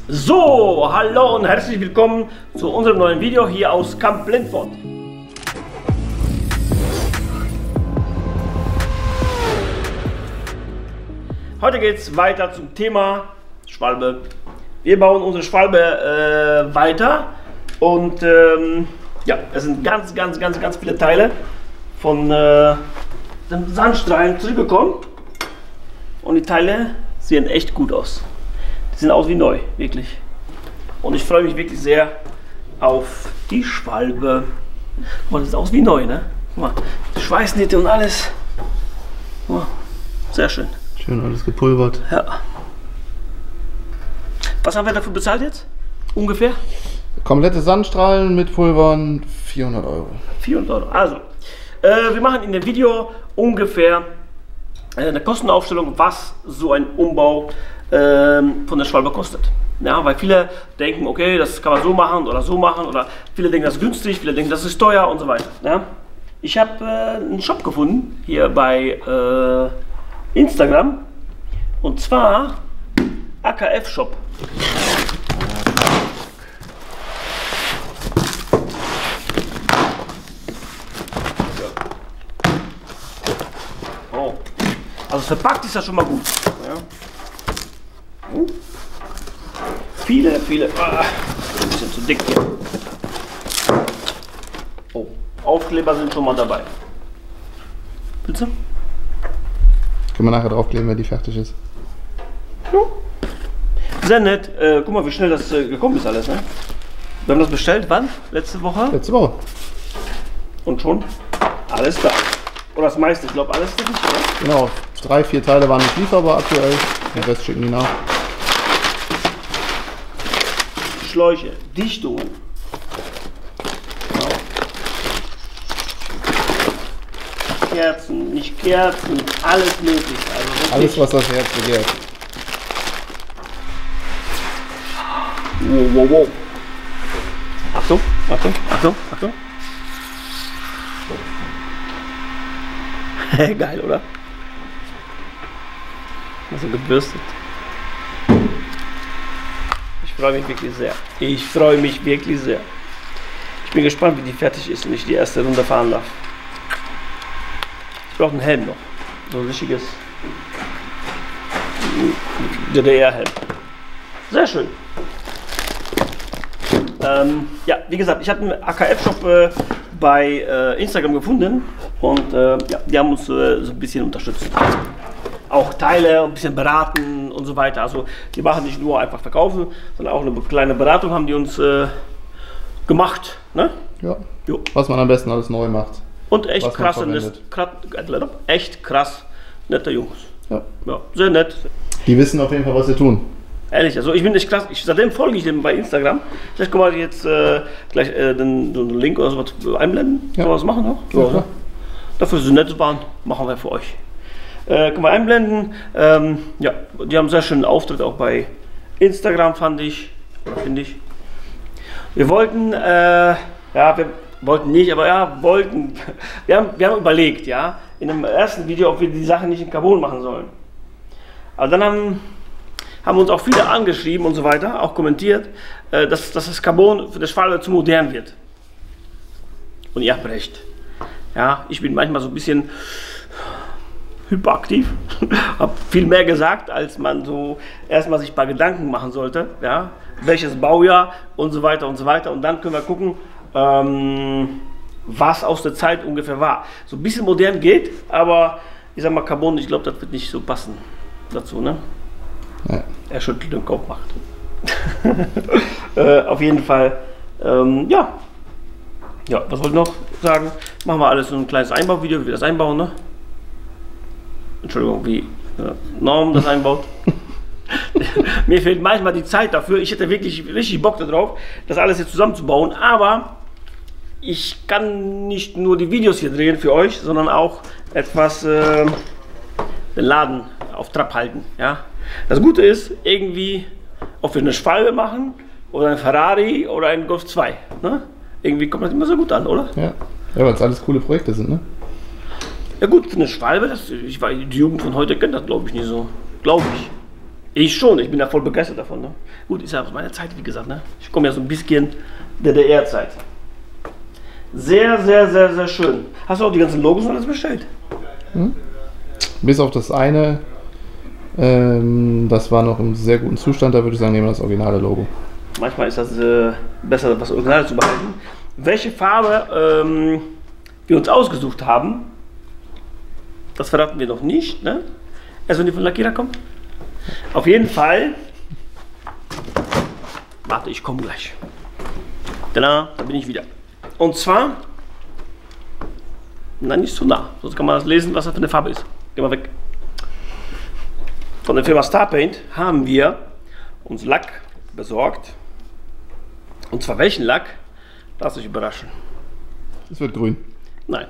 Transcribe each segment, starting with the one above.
So, hallo und herzlich willkommen zu unserem neuen Video hier aus Camp Lindford. Heute geht es weiter zum Thema Schwalbe. Wir bauen unsere Schwalbe weiter und ja, es sind ganz viele Teile von den Sandstrahlen zurückgekommen und die Teile sehen echt gut aus. Die sehen aus wie neu, wirklich. Und ich freue mich wirklich sehr auf die Schwalbe. Guck mal, das sieht aus wie neu, ne? Guck mal, die Schweißnähte und alles. Guck mal, sehr schön. Schön alles gepulvert. Ja. Was haben wir dafür bezahlt jetzt? Ungefähr? Komplette Sandstrahlen mit Pulvern 400 Euro. 400 Euro. Also, wir machen in dem Video ungefähr eine Kostenaufstellung, was so ein Umbau von der Schwalbe kostet. Ja, weil viele denken, okay, das kann man so machen, oder viele denken, das ist günstig, viele denken, das ist teuer und so weiter. Ja. Ich habe einen Shop gefunden, hier bei Instagram, und zwar AKF Shop. Oh. Also verpackt ist das schon mal gut. Ja. Viele, ein bisschen zu dick hier. Oh, Aufkleber sind schon mal dabei. Willst du? Können wir nachher draufkleben, wenn die fertig ist. Ja. Sehr nett. Guck mal, wie schnell das gekommen ist alles, ne? Wir haben das bestellt, wann? Letzte Woche? Letzte Woche. Und schon alles da. Oder das meiste, ich glaube, alles ist nicht, oder? Genau, 3, 4 Teile waren nicht lieferbar aktuell. Den Rest schicken die nach. Schläuche, Dichtungen. Genau. Kerzen, nicht Kerzen, alles möglich. Also alles, was das Herz begehrt. Wow. Achtung, Achtung, Achtung, Achtung. Geil, oder? Also gebürstet. Ich freue mich wirklich sehr. Ich freue mich wirklich sehr. Ich bin gespannt, wie die fertig ist und ich die erste Runde fahren darf. Ich brauche einen Helm noch. So ein richtiges DDR-Helm. Sehr schön. Ja, wie gesagt, ich habe einen AKF-Shop bei Instagram gefunden und ja, die haben uns so ein bisschen unterstützt. Auch Teile, ein bisschen beraten und so weiter. Also die machen nicht nur einfach verkaufen, sondern auch eine kleine Beratung haben die uns gemacht. Ne? Ja. Jo. Was man am besten alles neu macht. Und echt krass, echt krass nette Jungs. Ja. Ja, sehr nett. Die wissen auf jeden Fall, was sie tun. Ehrlich, also ich bin echt krass. Seitdem folge ich dem bei Instagram. Vielleicht können wir jetzt gleich den Link oder sowas einblenden. Ja. Können wir was machen noch? Ja, ja. Dafür ist es nett waren, machen wir für euch. Können wir einblenden. Ja, die haben einen sehr schönen Auftritt auch bei Instagram, finde ich. Wir wollten, ja, wir wollten nicht, aber ja, wollten. Wir haben überlegt, ja, in dem ersten Video, ob wir die Sache nicht in Carbon machen sollen. Aber dann haben uns auch viele angeschrieben und so weiter, auch kommentiert, dass das Carbon für das Schwalbe zu modern wird. Und ihr habt recht. Ja, ich bin manchmal so ein bisschen hyperaktiv, habe viel mehr gesagt, als man so erstmal sich ein paar Gedanken machen sollte, ja, welches Baujahr und so weiter und so weiter, und dann können wir gucken, was aus der Zeit ungefähr war. So ein bisschen modern geht, aber ich sag mal Carbon, ich glaube, das wird nicht so passen dazu, ne? Ja. Er schüttelt den Kopf, macht. Auf jeden Fall, ja. Ja, was wollte ich noch sagen? Machen wir alles so ein kleines Einbauvideo, wie wir das einbauen, ne? Entschuldigung, wie Norm das einbaut. Mir fehlt manchmal die Zeit dafür. Ich hätte wirklich richtig Bock darauf, das alles hier zusammenzubauen, aber ich kann nicht nur die Videos hier drehen für euch, sondern auch etwas den Laden auf Trab halten. Ja? Das Gute ist, irgendwie, ob wir eine Schwalbe machen oder ein Ferrari oder ein Golf 2. Ne? Irgendwie kommt das immer so gut an, oder? Ja, weil es alles coole Projekte sind, ne? Ja gut, für eine Schwalbe, die Jugend von heute kennt das, glaube ich, nicht so. Glaube ich. Ich schon, ich bin da voll begeistert davon. Ne? Gut, ist ja aus meiner Zeit, wie gesagt. Ne? Ich komme ja so ein bisschen DDR-Zeit. Sehr, sehr, sehr, sehr schön. Hast du auch die ganzen Logos und alles bestellt? Bis auf das eine, das war noch im sehr guten Zustand, da würde ich sagen, nehmen wir das originale Logo. Manchmal ist das besser, was Originales zu behalten. Welche Farbe wir uns ausgesucht haben, das verraten wir noch nicht. Ne? Erst wenn die von Lackierer kommt. Auf jeden Fall. Warte, ich komme gleich. Da bin ich wieder. Und zwar, nein, nicht zu nah, sonst kann man das lesen, was das für eine Farbe ist. Geh mal weg. Von der Firma Starpaint haben wir uns Lack besorgt. Und zwar welchen Lack? Lasst euch überraschen. Es wird grün. Nein.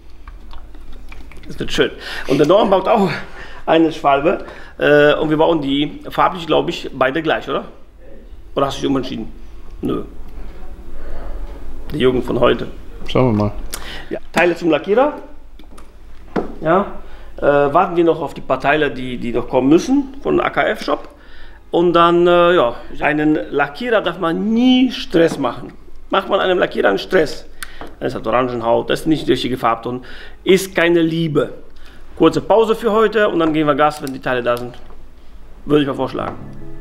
Es wird schön. Und der Norm baut auch eine Schwalbe. Und wir bauen die farblich, glaube ich, beide gleich, oder? Oder hast du dich umentschieden? Nö. Die Jugend von heute. Schauen wir mal. Ja, Teile zum Lackierer. Ja, warten wir noch auf die paar Teile, die noch kommen müssen von AKF Shop. Und dann, ja, einen Lackierer darf man nie Stress machen. Macht man einem Lackierer einen Stress, dann ist das Orangenhaut, das ist nicht die richtige Farbton, ist keine Liebe. Kurze Pause für heute und dann gehen wir Gas, wenn die Teile da sind. Würde ich mal vorschlagen.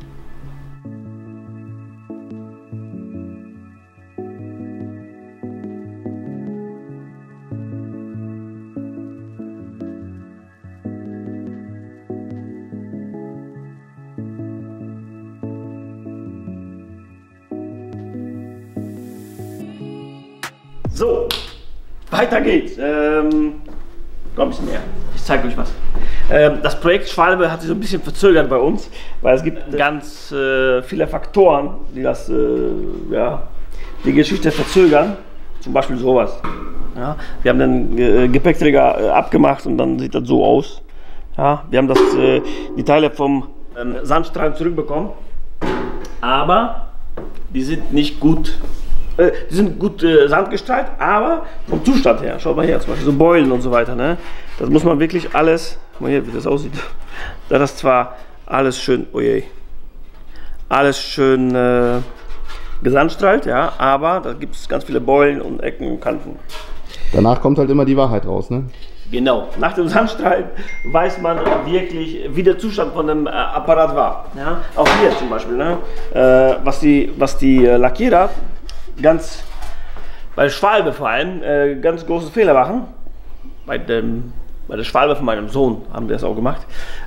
So, weiter geht's. Noch ein bisschen mehr. Ich zeige euch was. Das Projekt Schwalbe hat sich so ein bisschen verzögert bei uns, weil es gibt ganz viele Faktoren, die das, ja, die Geschichte verzögern. Zum Beispiel sowas. Ja, wir haben den Gepäckträger abgemacht und dann sieht das so aus. Ja, wir haben die Teile vom Sandstrahl zurückbekommen, aber die sind nicht gut. Die sind gut sandgestrahlt, aber vom Zustand her, schaut mal her, zum Beispiel so Beulen und so weiter, ne? Das muss man wirklich alles, guck mal hier, wie das aussieht. Da das zwar alles schön, oh je, alles schön gesandstrahlt, ja, aber da gibt es ganz viele Beulen und Ecken und Kanten. Danach kommt halt immer die Wahrheit raus, ne? Genau, nach dem Sandstrahlen weiß man wirklich, wie der Zustand von dem Apparat war. Ja? Auch hier zum Beispiel, ne? Was die Lackierer ganz, bei Schwalbe vor allem, ganz große Fehler machen. Bei der Schwalbe von meinem Sohn haben wir das auch gemacht.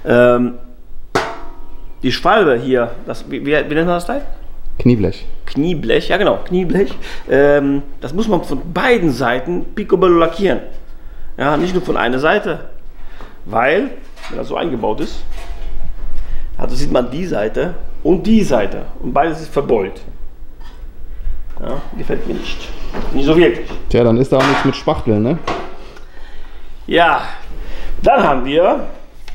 Die Schwalbe hier, wie nennt man das Teil? Knieblech. Knieblech, ja genau, Knieblech. Das muss man von beiden Seiten picobello lackieren. Ja, nicht nur von einer Seite. Weil, wenn das so eingebaut ist, also sieht man die Seite und die Seite. Und beides ist verbeult. Ja, gefällt mir nicht. Nicht so wirklich. Tja, dann ist da auch nichts mit Spachteln, ne? Ja, dann haben wir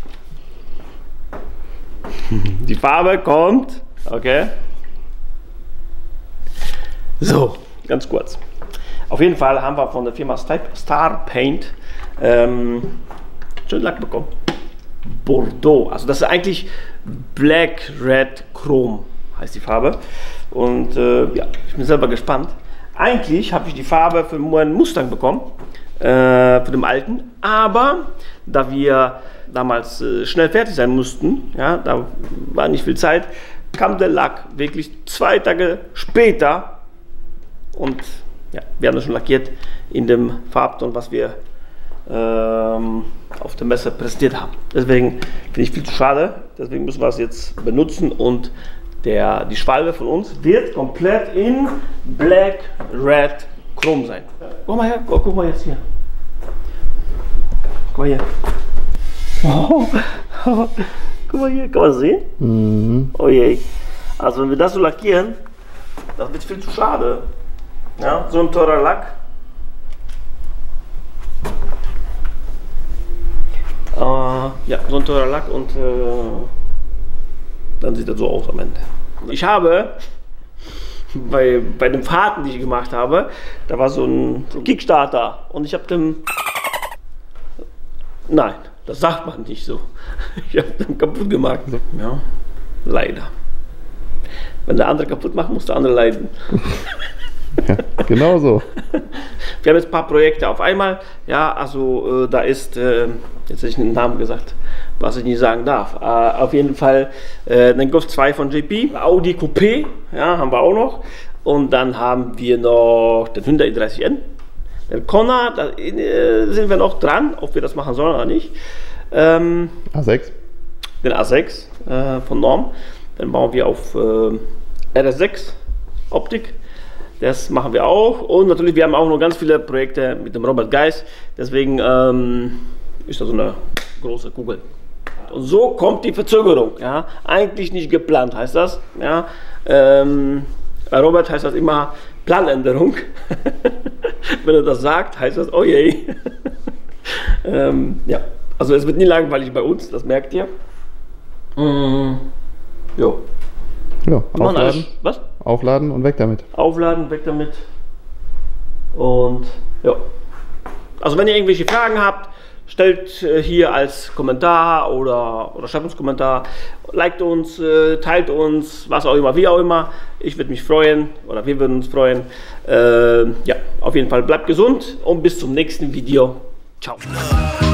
die Farbe kommt, okay. So, ganz kurz. Auf jeden Fall haben wir von der Firma Starpaint schön Lack bekommen. Bordeaux, also das ist eigentlich Black Red Chrome heißt die Farbe. Und ja, ich bin selber gespannt. Eigentlich habe ich die Farbe für meinen Mustang bekommen, für den alten, aber da wir damals schnell fertig sein mussten, ja, da war nicht viel Zeit, kam der Lack wirklich 2 Tage später und ja, wir haben das schon lackiert in dem Farbton, was wir auf der Messe präsentiert haben. Deswegen finde ich viel zu schade, deswegen müssen wir es jetzt benutzen und die Schwalbe von uns wird komplett in Black Red Chrome sein. Guck mal her, guck mal jetzt hier. Guck mal hier. Oh, guck mal hier, kann man das sehen? Mhm. Oh je. Also wenn wir das so lackieren, das wird viel zu schade. Ja, so ein teurer Lack. Ja, so ein teurer Lack und dann sieht das so aus am Ende. Ich habe bei den Fahrten, die ich gemacht habe, da war so ein Kickstarter und ich habe den, nein, das sagt man nicht so. Ich habe den kaputt gemacht. Ja. Leider. Wenn der andere kaputt macht, muss der andere leiden. Ja, genau so. Wir haben jetzt ein paar Projekte auf einmal. Ja, also da ist, jetzt hätte ich einen Namen gesagt, was ich nicht sagen darf. Auf jeden Fall den Golf 2 von JP, Audi Coupé, ja, haben wir auch noch. Und dann haben wir noch den Hyundai i30N. Den Kona, da sind wir noch dran, ob wir das machen sollen oder nicht. A6. Den A6 von Norm. Dann bauen wir auf RS6 Optik. Das machen wir auch. Und natürlich, wir haben auch noch ganz viele Projekte mit dem Robert Geis. Deswegen ist das so eine große Kugel. Und so kommt die Verzögerung. Ja? Eigentlich nicht geplant, heißt das. Ja? Bei Robert heißt das immer Planänderung. Wenn er das sagt, heißt das, oh je. Ja, also es wird nie langweilig bei uns, das merkt ihr. Jo. Ja, aufladen. Was? Aufladen und weg damit. Aufladen, weg damit. Und ja. Also wenn ihr irgendwelche Fragen habt, stellt hier als Kommentar oder schreibt uns Kommentar, liked uns, teilt uns, was auch immer, wie auch immer. Ich würde mich freuen oder wir würden uns freuen. Ja, auf jeden Fall bleibt gesund und bis zum nächsten Video. Ciao.